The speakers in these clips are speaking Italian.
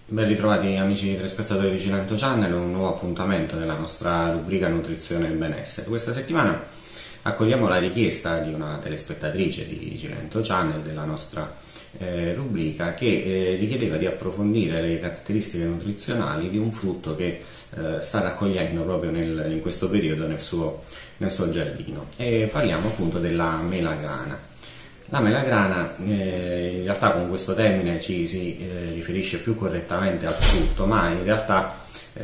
Ben ritrovati amici telespettatori di Cilento Channel, un nuovo appuntamento della nostra rubrica Nutrizione e Benessere. Questa settimana accogliamo la richiesta di una telespettatrice di Cilento Channel, della nostra rubrica, che richiedeva di approfondire le caratteristiche nutrizionali di un frutto che sta raccogliendo proprio in questo periodo nel suo giardino, e parliamo appunto della melagrana. La melagrana, in realtà con questo termine ci si riferisce più correttamente al frutto, ma in realtà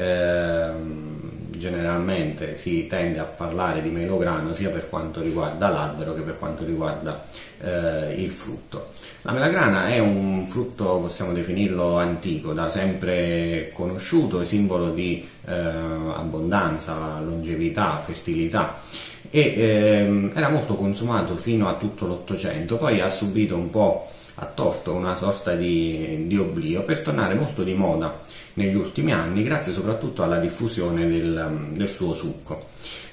generalmente si tende a parlare di melograno sia per quanto riguarda l'albero che per quanto riguarda il frutto. La melagrana è un frutto, possiamo definirlo antico, da sempre conosciuto, è simbolo di abbondanza, longevità, fertilità, e era molto consumato fino a tutto l'Ottocento. Poi ha subito un po' a torto una sorta di oblio, per tornare molto di moda negli ultimi anni, grazie soprattutto alla diffusione del suo succo.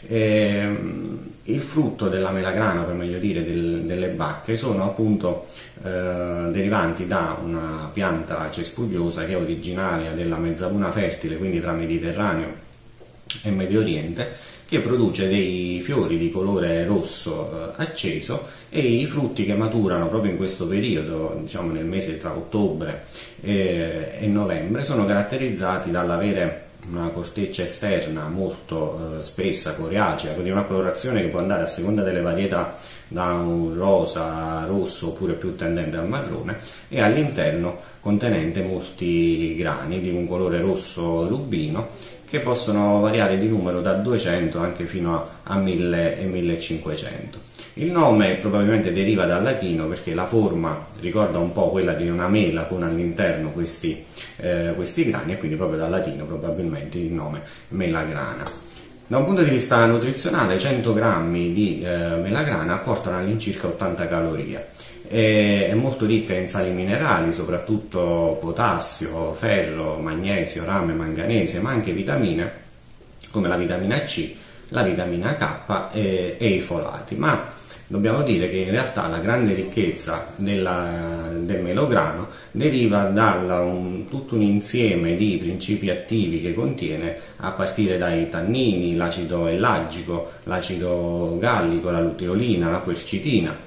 Il frutto della melagrana, per meglio dire delle bacche, sono appunto derivanti da una pianta cespugliosa che è originaria della mezzaluna fertile, quindi tra Mediterraneo e Medio Oriente, che produce dei fiori di colore rosso acceso, e i frutti che maturano proprio in questo periodo, diciamo nel mese tra ottobre e novembre, sono caratterizzati dall'avere una corteccia esterna molto spessa, coriacea, quindi una colorazione che può andare a seconda delle varietà da un rosa, rosso oppure più tendente al marrone, e all'interno contenente molti grani di un colore rosso rubino, che possono variare di numero da 200 anche fino a 1000 e 1500. Il nome probabilmente deriva dal latino, perché la forma ricorda un po' quella di una mela con all'interno questi grani, e quindi proprio dal latino probabilmente il nome melagrana. Da un punto di vista nutrizionale, 100 grammi di melagrana apportano all'incirca 80 calorie. È molto ricca in sali minerali, soprattutto potassio, ferro, magnesio, rame, manganese, ma anche vitamine come la vitamina C, la vitamina K e i folati. Ma dobbiamo dire che in realtà la grande ricchezza del melograno deriva da tutto un insieme di principi attivi che contiene, a partire dai tannini, l'acido ellagico, l'acido gallico, la luteolina, la quercitina.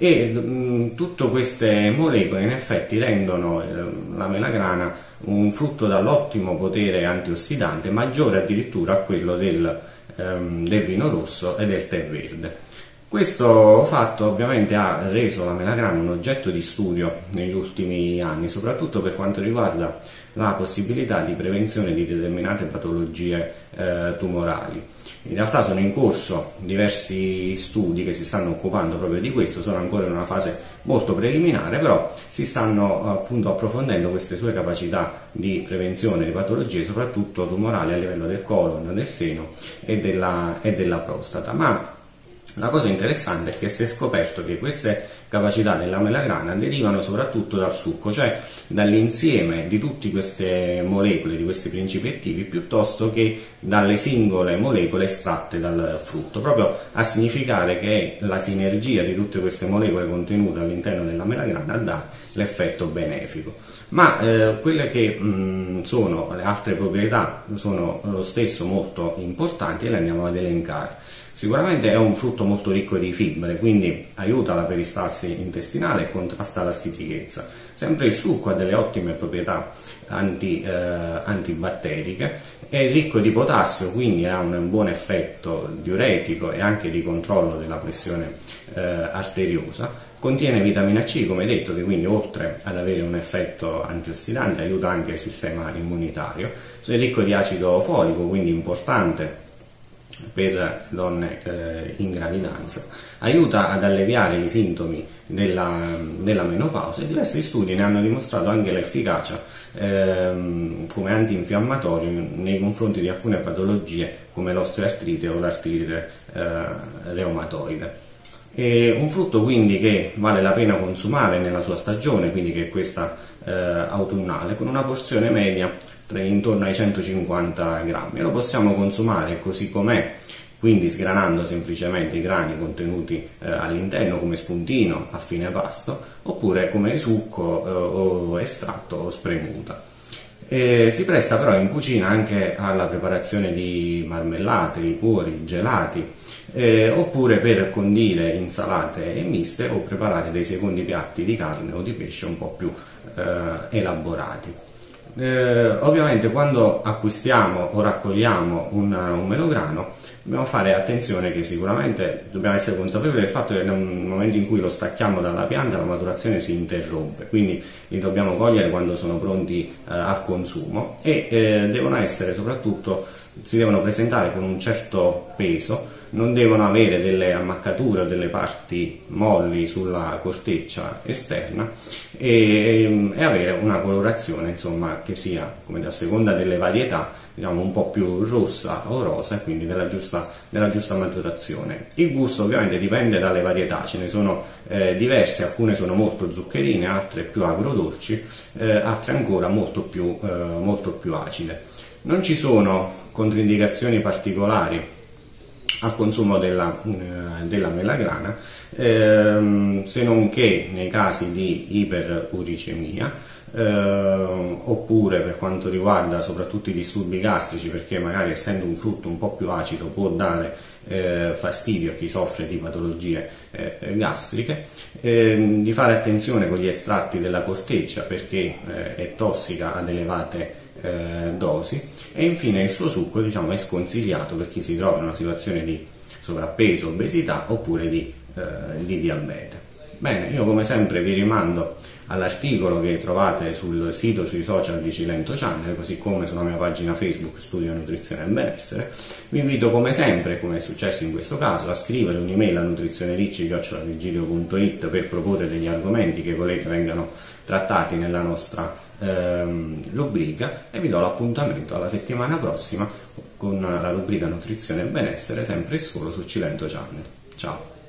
E tutte queste molecole in effetti rendono la melagrana un frutto dall'ottimo potere antiossidante, maggiore addirittura a quello del vino rosso e del tè verde. Questo fatto ovviamente ha reso la melagrana un oggetto di studio negli ultimi anni, soprattutto per quanto riguarda la possibilità di prevenzione di determinate patologie tumorali. In realtà sono in corso diversi studi che si stanno occupando proprio di questo, sono ancora in una fase molto preliminare, però si stanno appunto approfondendo queste sue capacità di prevenzione di patologie, soprattutto tumorali a livello del colon, del seno e della prostata. Ma la cosa interessante è che si è scoperto che queste capacità della melagrana derivano soprattutto dal succo, cioè dall'insieme di tutte queste molecole, di questi principi attivi, piuttosto che dalle singole molecole estratte dal frutto, proprio a significare che è la sinergia di tutte queste molecole contenute all'interno della melagrana a dare l'effetto benefico. Ma quelle che sono le altre proprietà sono lo stesso molto importanti, e le andiamo ad elencare. Sicuramente è un frutto molto ricco di fibre, quindi aiuta la peristalsi intestinale e contrasta la stitichezza. Sempre il succo ha delle ottime proprietà antibatteriche, è ricco di potassio, quindi ha un buon effetto diuretico e anche di controllo della pressione arteriosa. Contiene vitamina C, come detto, che quindi oltre ad avere un effetto antiossidante aiuta anche il sistema immunitario. È ricco di acido folico, quindi importante per donne in gravidanza, aiuta ad alleviare i sintomi della menopausa, e diversi studi ne hanno dimostrato anche l'efficacia come antinfiammatorio nei confronti di alcune patologie come l'osteoartrite o l'artrite reumatoide. È un frutto quindi che vale la pena consumare nella sua stagione, quindi che è questa autunnale, con una porzione media intorno ai 150 grammi. Lo possiamo consumare così com'è, quindi sgranando semplicemente i grani contenuti all'interno come spuntino a fine pasto, oppure come succo o estratto o spremuta. Si presta però in cucina anche alla preparazione di marmellate, liquori, gelati, oppure per condire insalate e miste o preparare dei secondi piatti di carne o di pesce un po' più elaborati. Ovviamente quando acquistiamo o raccogliamo un melograno dobbiamo fare attenzione che sicuramente dobbiamo essere consapevoli del fatto che nel momento in cui lo stacchiamo dalla pianta la maturazione si interrompe, quindi li dobbiamo cogliere quando sono pronti al consumo e devono essere soprattutto, si devono presentare con un certo peso, non devono avere delle ammaccature o delle parti molli sulla corteccia esterna e avere una colorazione insomma che sia, come a seconda delle varietà, diciamo un po' più rossa o rosa, e quindi della giusta maturazione. Il gusto ovviamente dipende dalle varietà, ce ne sono diverse, alcune sono molto zuccherine, altre più agrodolci, altre ancora molto più acide. Non ci sono controindicazioni particolari al consumo della melagrana, se non che nei casi di iperuricemia, oppure per quanto riguarda soprattutto i disturbi gastrici, perché magari essendo un frutto un po' più acido può dare fastidio a chi soffre di patologie gastriche, di fare attenzione con gli estratti della corteccia perché è tossica ad elevate dosi, e infine il suo succo diciamo è sconsigliato per chi si trova in una situazione di sovrappeso, obesità oppure di diabete. Bene, io come sempre vi rimando all'articolo che trovate sul sito, sui social di Cilento Channel, così come sulla mia pagina Facebook Studio Nutrizione e Benessere. Vi invito come sempre, come è successo in questo caso, a scrivere un'email a nutrizionericci@virgilio.it per proporre degli argomenti che volete vengano trattati nella nostra rubrica, e vi do l'appuntamento alla settimana prossima con la rubrica Nutrizione e Benessere, sempre e solo su Cilento Channel. Ciao!